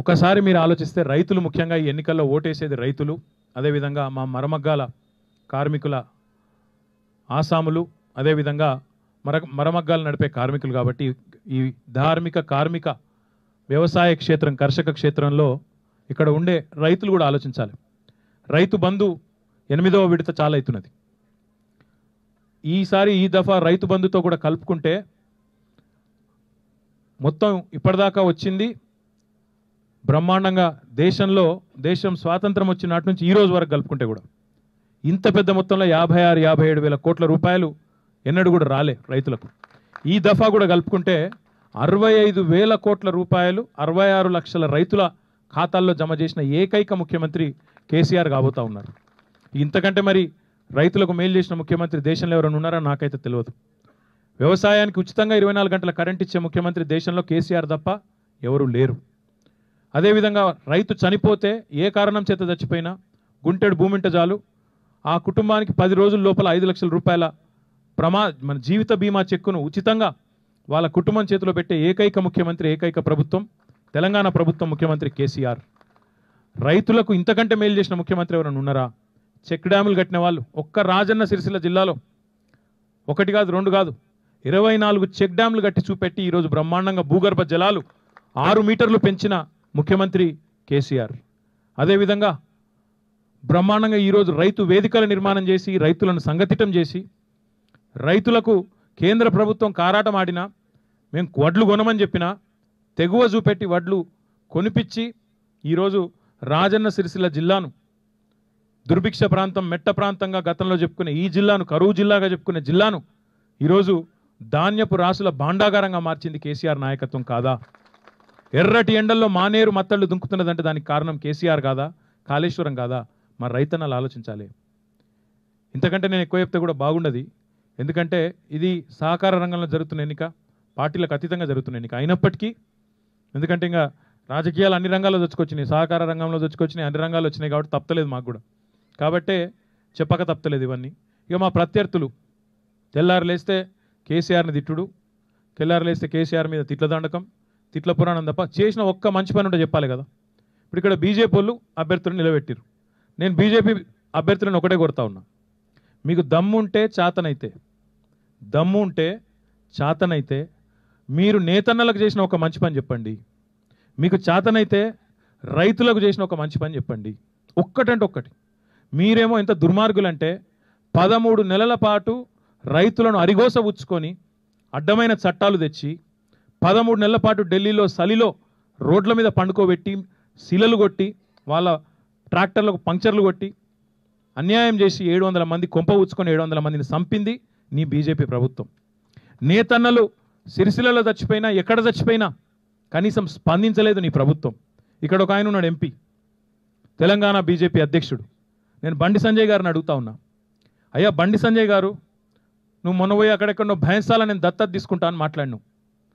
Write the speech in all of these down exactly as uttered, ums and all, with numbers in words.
ఒకసారి మీరు ఆలోచిస్తే రైతులు ముఖ్యంగా ఈ ఎన్నికల్లో ఓటేసేది రైతులు, అదేవిధంగా మా మరమగ్గాల కార్మికుల ఆసాములు, అదేవిధంగా మర మరమగ్గాలు నడిపే కార్మికులు. కాబట్టి ఈ ధార్మిక కార్మిక వ్యవసాయ క్షేత్రం కర్షక క్షేత్రంలో ఇక్కడ ఉండే రైతులు కూడా ఆలోచించాలి. రైతు బంధు ఎనిమిదవ విడత చాలా అవుతున్నది. ఈసారి ఈ దఫా రైతు బంధుతో కూడా కలుపుకుంటే మొత్తం ఇప్పటిదాకా వచ్చింది బ్రహ్మాండంగా దేశంలో దేశం స్వాతంత్రం వచ్చిన నాటి నుంచి ఈ రోజు వరకు కలుపుకుంటే కూడా ఇంత పెద్ద మొత్తంలో యాభై ఆరు యాభై ఏడు వేల కోట్ల రూపాయలు ఎన్నడూ కూడా రాలే రైతులకు. ఈ దఫా కూడా కలుపుకుంటే అరవై ఐదు వేల కోట్ల రూపాయలు అరవై ఆరు లక్షల రైతుల ఖాతాల్లో జమ చేసిన ఏకైక ముఖ్యమంత్రి కేసీఆర్ కాబోతా ఉన్నారు. ఇంతకంటే మరి రైతులకు మేలు చేసిన ముఖ్యమంత్రి దేశంలో ఎవరైనా ఉన్నారా నాకైతే తెలియదు. వ్యవసాయానికి ఉచితంగా ఇరవై నాలుగు గంటల కరెంట్ ఇచ్చే ముఖ్యమంత్రి దేశంలో కేసీఆర్ తప్ప ఎవరు లేరు. అదేవిధంగా రైతు చనిపోతే ఏ కారణం చేత చచ్చిపోయినా గుంటెడు భూమింట చాలు ఆ కుటుంబానికి పది రోజుల లోపల ఐదు లక్షల రూపాయల ప్రమా మన జీవిత బీమా చెక్కును ఉచితంగా వాళ్ళ కుటుంబం చేతిలో పెట్టే ఏకైక ముఖ్యమంత్రి ఏకైక ప్రభుత్వం తెలంగాణ ప్రభుత్వం ముఖ్యమంత్రి కేసీఆర్. రైతులకు ఇంతకంటే మేలు చేసిన ముఖ్యమంత్రి ఎవరైనా ఉన్నారా? చెక్ డ్యాములు కట్టిన వాళ్ళు ఒక్క రాజన్న సిరిసిల్ల జిల్లాలో ఒకటి కాదు రెండు కాదు ఇరవై నాలుగు చెక్ డ్యాములు కట్టి చూపెట్టి ఈరోజు బ్రహ్మాండంగా భూగర్భ జలాలు ఆరు మీటర్లు పెంచిన ముఖ్యమంత్రి కేసీఆర్. అదేవిధంగా బ్రహ్మాండంగా ఈరోజు రైతు వేదికల నిర్మాణం చేసి రైతులను సంఘటితం చేసి రైతులకు కేంద్ర ప్రభుత్వం కారాటం ఆడినా మేము వడ్లు కొనమని చెప్పినా తెగువ చూపెట్టి వడ్లు కొనిపించి ఈరోజు రాజన్న సిరిసిల్ల జిల్లాను దుర్భిక్ష ప్రాంతం మెట్ట ప్రాంతంగా గతంలో చెప్పుకునే ఈ జిల్లాను కరువు జిల్లాగా చెప్పుకునే జిల్లాను ఈరోజు ధాన్యపు రాసుల భాండాగారంగా మార్చింది కేసీఆర్ నాయకత్వం కాదా? ఎర్రటి ఎండల్లో మానేరు మత్తళ్ళు దుంకుతున్నదంటే దానికి కారణం కేసీఆర్ కాదా? కాళేశ్వరం కాదా? మరి రైతన్నలు ఆలోచించాలి. ఇంతకంటే నేను ఎక్కువ చెప్తే కూడా బాగుండదు. ఎందుకంటే ఇది సహకార రంగంలో జరుగుతున్న ఎన్నిక, పార్టీలకు అతీతంగా జరుగుతున్న ఎన్నిక అయినప్పటికీ ఎందుకంటే ఇంకా రాజకీయాలు అన్ని రంగాల్లో తెచ్చుకొచ్చినాయి, సహకార రంగంలో తెచ్చుకొచ్చినాయి, అన్ని రంగాలు వచ్చినాయి కాబట్టి తప్పలేదు మాకు కూడా. కాబట్టే చెప్పక తప్పలేదు ఇవన్నీ. ఇక మా ప్రత్యర్థులు తెల్లారు లేస్తే కేసీఆర్ని తిట్టుడు, తెల్లారు లేస్తే కేసీఆర్ మీద తిట్ల దండకం, తిట్ల పురాణం తప్ప చేసిన ఒక్క మంచి పని ఉంటే చెప్పాలి కదా. ఇప్పుడు ఇక్కడ బీజేపీ వాళ్ళు అభ్యర్థులను నిలబెట్టారు. నేను బీజేపీ అభ్యర్థులను ఒకటే కొడతా ఉన్నా, మీకు దమ్ము ఉంటే చాతనైతే దమ్ము ఉంటే చాతనైతే మీరు నేతన్నలకు చేసిన ఒక మంచి పని చెప్పండి, మీకు చాతనైతే రైతులకు చేసిన ఒక మంచి పని చెప్పండి. ఒక్కటంటే ఒక్కటి. మీరేమో ఎంత దుర్మార్గులంటే పదమూడు నెలల పాటు రైతులను అరిగోస ఉచ్చుకొని అడ్డమైన చట్టాలు తెచ్చి పదమూడు నెలల పాటు ఢిల్లీలో చలిలో రోడ్ల మీద పండుకోబెట్టి శిలలు కొట్టి వాళ్ళ ట్రాక్టర్లకు పంక్చర్లు కొట్టి అన్యాయం చేసి ఏడు వందల మంది కొంప ఉచ్చుకొని ఏడు వందల మందిని చంపింది నీ బీజేపీ ప్రభుత్వం. నేతన్నలు సిరిసిల్లలో చచ్చిపోయినా ఎక్కడ చచ్చిపోయినా కనీసం స్పందించలేదు నీ ప్రభుత్వం. ఇక్కడ ఒక ఆయన ఉన్నాడు ఎంపీ, తెలంగాణ బీజేపీ అధ్యక్షుడు. నేను బండి సంజయ్ గారిని అడుగుతా ఉన్నా, అయ్యా బండి సంజయ్ గారు, నువ్వు మొన్న పోయి అక్కడెక్కడో భయంసాల నేను దత్తత తీసుకుంటా అని మాట్లాడినావు.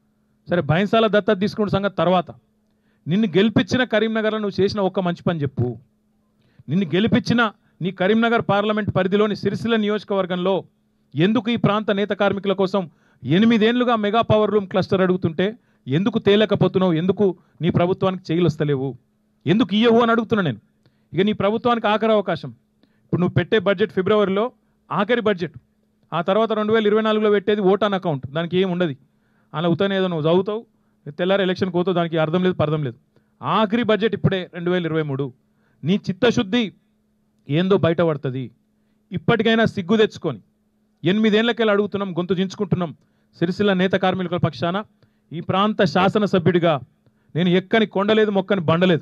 సరే భయంసాల దత్తత తీసుకున్న సంగతి తర్వాత, నిన్ను గెలిపించిన కరీంనగర్లో నువ్వు చేసిన ఒక్క మంచి పని చెప్పు. నిన్ను గెలిపించిన నీ కరీంనగర్ పార్లమెంట్ పరిధిలోని సిరిసిల్ల నియోజకవర్గంలో ఎందుకు ఈ ప్రాంత నేత కార్మికుల కోసం ఎనిమిదేళ్లుగా మెగా పవర్ లూమ్ క్లస్టర్ అడుగుతుంటే ఎందుకు తేలేకపోతున్నావు? ఎందుకు నీ ప్రభుత్వానికి చేయలు వస్తలేవు? ఎందుకు ఇయ్యవు అని అడుగుతున్నా నేను. ఇక నీ ప్రభుత్వానికి ఆఖరి అవకాశం. ఇప్పుడు నువ్వు పెట్టే బడ్జెట్ ఫిబ్రవరిలో ఆఖరి బడ్జెట్. ఆ తర్వాత రెండు వేల ఇరవై నాలుగులో పెట్టేది ఓటాన్ అకౌంట్, దానికి ఏం ఉండదు. అలా ఉతనే ఏదో నువ్వు చదువుతావు, తెల్లారి ఎలక్షన్కి పోతావు, దానికి అర్థం లేదు పర్థం లేదు. ఆఖరి బడ్జెట్ ఇప్పుడే రెండు వేల ఇరవై మూడు. నీ చిత్తశుద్ధి ఏందో బయటపడుతుంది. ఇప్పటికైనా సిగ్గు తెచ్చుకొని ఎనిమిదేళ్లకెళ్ళి అడుగుతున్నాం, గొంతు దించుకుంటున్నాం. సిరిసిల్ల నేత కార్మికుల పక్షాన ఈ ప్రాంత శాసనసభ్యుడిగా నేను ఎక్కని కొండలేదు మొక్కని బండలేదు.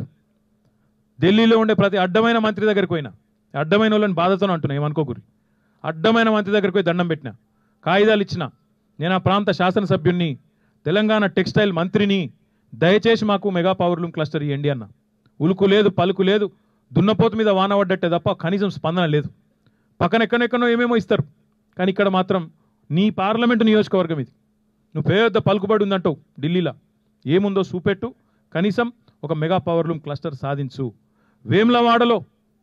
ఢిల్లీలో ఉండే ప్రతి అడ్డమైన మంత్రి దగ్గరికి పోయినా, అడ్డమైన వాళ్ళని బాధతోనే అంటున్నా, ఏమనుకోకూరి, అడ్డమైన మంత్రి దగ్గరికి పోయి దండం పెట్టినా, కాగితాలు ఇచ్చిన, నేను ఆ ప్రాంత శాసనసభ్యుడిని, తెలంగాణ టెక్స్టైల్ మంత్రిని, దయచేసి మాకు మెగా పవర్ లూమ్ క్లస్టర్ ఇవ్వండి అన్న. ఉలుకు లేదు పలుకు లేదు, దున్నపోతు మీద వాన పడ్డట్టే తప్ప కనీసం స్పందన లేదు. పక్కన ఎక్కడెక్కడో ఏమేమో ఇస్తారు, కానీ ఇక్కడ మాత్రం నీ పార్లమెంటు నియోజకవర్గం ఇది, నువ్వు పెద్ద పలుకుబడి ఉందంటావు ఢిల్లీలో, ఏముందో చూపెట్టు, కనీసం ఒక మెగా పవర్ లూమ్ క్లస్టర్ సాధించు. వేములవాడలో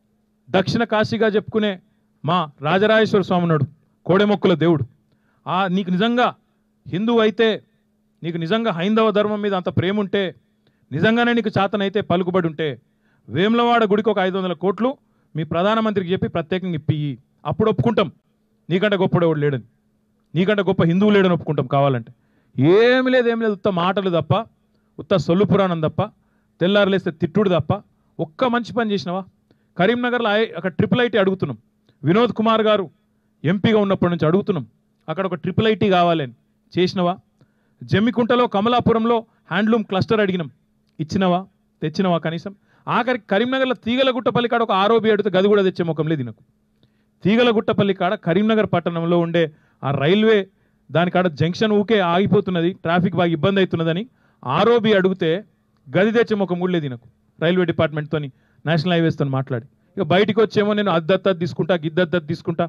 దక్షిణ కాశీగా చెప్పుకునే మా రాజరాజేశ్వర స్వామి ఉన్నాడు, కోడెమొక్కుల దేవుడు. ఆ నీకు నిజంగా హిందువు అయితే, నీకు నిజంగా హైందవ ధర్మం మీద అంత ప్రేమ ఉంటే నిజంగానే నీకు చేతనైతే పలుకుబడి ఉంటే వేములవాడ గుడికి ఒక ఐదు వందల కోట్లు మీ ప్రధానమంత్రికి చెప్పి ప్రత్యేకంగా ఇప్పియి, అప్పుడు ఒప్పుకుంటాం నీకంటే గొప్పడేవాడు లేడని, నీకంటే గొప్ప హిందువు లేడని ఒప్పుకుంటాం కావాలంటే. ఏమి లేదు ఏం లేదు, ఉత్త మాటలు తప్ప, ఉత్త సొల్లు పురాణం తప్ప, తెల్లారులేస్తే తిట్టుడు తప్ప ఒక్క మంచి పని చేసినావా? కరీంనగర్లో ఐ అక్కడ ట్రిపుల్ ఐటీ అడుగుతున్నాం, వినోద్ కుమార్ గారు ఎంపీగా ఉన్నప్పటి నుంచి అడుగుతున్నాం, అక్కడ ఒక ట్రిపుల్ ఐటీ కావాలని చేసినవా? జమ్మికుంటలో కమలాపురంలో హ్యాండ్లూమ్ క్లస్టర్ అడిగినాం, ఇచ్చినవా? తెచ్చినవా? కనీసం ఆఖరికి కరీంనగర్లో తీగలగుట్టపల్లి కాడ ఒక ఆరోబి అడిగితే గది కూడా తెచ్చే ముఖం లేదు నాకు. తీగలగుట్టపల్లి కాడ కరీంనగర్ పట్టణంలో ఉండే ఆ రైల్వే దాని కాడ జంక్షన్ ఊకే ఆగిపోతున్నది, ట్రాఫిక్ బాగా ఇబ్బంది అవుతున్నదని ఆరోబి అడిగితే గది తెచ్చే ముఖం కూడా లేదు నాకు. రైల్వే డిపార్ట్మెంట్తోని నేషనల్ హైవేస్తో మాట్లాడి ఇక బయటికి వచ్చేమో నేను అద్దత్తది తీసుకుంటా, గిద్దత్తది తీసుకుంటా,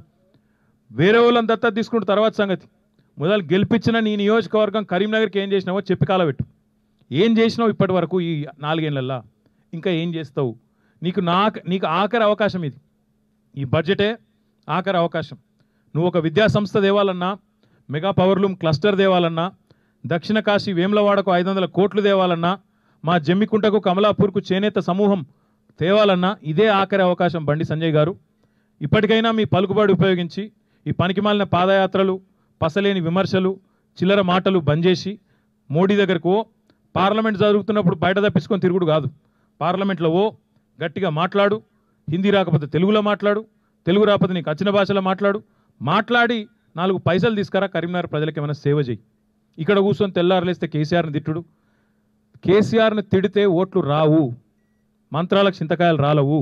వేరే వాళ్ళని దత్తత తీసుకుంటే తర్వాత సంగతి. మొదలు గెలిపించిన నీ నియోజకవర్గం కరీంనగర్కి ఏం చేసినావో చెప్పి కాలబెట్టు. ఏం చేసినావు ఇప్పటి వరకు ఈ నాలుగేళ్లల్లా, ఇంకా ఏం చేస్తావు? నీకు నా నీకు ఆఖరి అవకాశం ఇది, ఈ బడ్జెటే ఆఖరి అవకాశం. నువ్వు ఒక విద్యా సంస్థ దేవాలన్నా, మెగా పవర్లూమ్ క్లస్టర్ దేవాలన్నా, దక్షిణ కాశీ వేములవాడకు ఐదు వందల కోట్లు దేవాలన్నా, మా జమ్మికుంటకు కమలాపూర్కు చేనేత సమూహం తేవాలన్నా ఇదే ఆఖరి అవకాశం. బండి సంజయ్ గారు, ఇప్పటికైనా మీ పలుకుబడి ఉపయోగించి ఈ పనికిమాలిన పాదయాత్రలు, పసలేని విమర్శలు, చిల్లర మాటలు బంద్ చేసి మోడీ దగ్గరకు ఓ, పార్లమెంట్ జరుగుతున్నప్పుడు బయట తప్పించుకొని తిరుగుడు కాదు, పార్లమెంట్లో ఓ గట్టిగా మాట్లాడు, హిందీ రాకపోతే తెలుగులో మాట్లాడు, తెలుగు రాకపోతే నీకు వచ్చిన భాషలో మాట్లాడు, మాట్లాడి నాలుగు పైసలు తీసుకురా, కరీంనగర్ ప్రజలకు ఏమైనా సేవ చేయి. ఇక్కడ కూర్చొని తెల్లారులేస్తే కేసీఆర్ని తిట్టుడు, కేసీఆర్ని తిడితే ఓట్లు రావు, మంత్రాలకు చింతకాయలు రాలవు.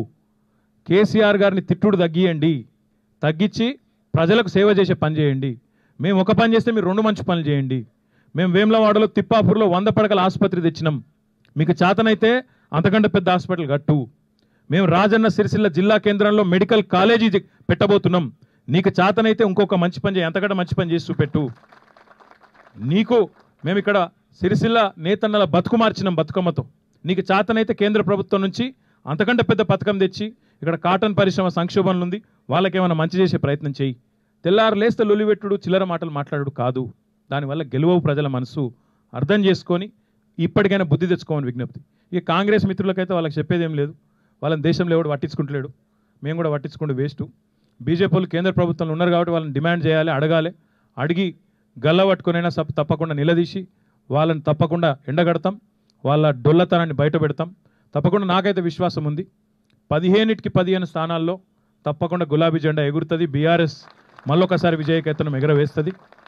కేసీఆర్ గారిని తిట్టుడు తగ్గియండి, తగ్గించి ప్రజలకు సేవ చేసే పని చేయండి. మేము ఒక పని చేస్తే మీరు రెండు మంచి పనులు చేయండి. మేము వేములవాడలో తిప్పాపూర్లో వంద పడకల ఆసుపత్రి తెచ్చినాం, మీకు చేతనైతే అంతకంటే పెద్ద హాస్పిటల్ కట్టు. మేము రాజన్న సిరిసిల్ల జిల్లా కేంద్రంలో మెడికల్ కాలేజీ పెట్టబోతున్నాం, నీకు చేతనైతే ఇంకొక మంచి పని చేయి, అంతకంటే మంచి పని చేసి చూపెట్టు. నీకు మేము ఇక్కడ సిరిసిల్ల నేతన్నల బతుకు మార్చినాం బతుకమ్మతో, నీకు చేతనైతే కేంద్ర ప్రభుత్వం నుంచి అంతకంటే పెద్ద పథకం తెచ్చి ఇక్కడ కాటన్ పరిశ్రమ సంక్షోభంలో ఉంది, వాళ్ళకేమైనా మంచి చేసే ప్రయత్నం చేయి. తెల్లారు లేస్తే లొలివెట్టుడు, చిల్లర మాటలు మాట్లాడు కాదు. దానివల్ల గెలువవు ప్రజల మనసు అర్థం చేసుకొని ఇప్పటికైనా బుద్ధి తెచ్చుకోమని విజ్ఞప్తి. ఇక కాంగ్రెస్ మిత్రులకైతే వాళ్ళకి చెప్పేది ఏం లేదు, వాళ్ళని దేశంలో ఎవడు పట్టించుకుంటలేడు, మేము కూడా పట్టించుకుంటూ వేస్ట్. బీజేపీ వాళ్ళు కేంద్ర ప్రభుత్వంలో ఉన్నారు కాబట్టి వాళ్ళని డిమాండ్ చేయాలి, అడగాలి, అడిగి గల్ల పట్టుకునైనా సప్ తప్పకుండా నిలదీసి వాళ్ళని తప్పకుండా ఎండగడతాం, వాళ్ళ డొల్లతనాన్ని బయట పెడతాం. తప్పకుండా నాకైతే విశ్వాసం ఉంది, పదిహేనుటికి పదిహేను స్థానాల్లో తప్పకుండా గులాబీ జెండా ఎగురుతుంది, బీఆర్ఎస్ మళ్ళొకసారి విజయకేతనం ఎగరవేస్తుంది.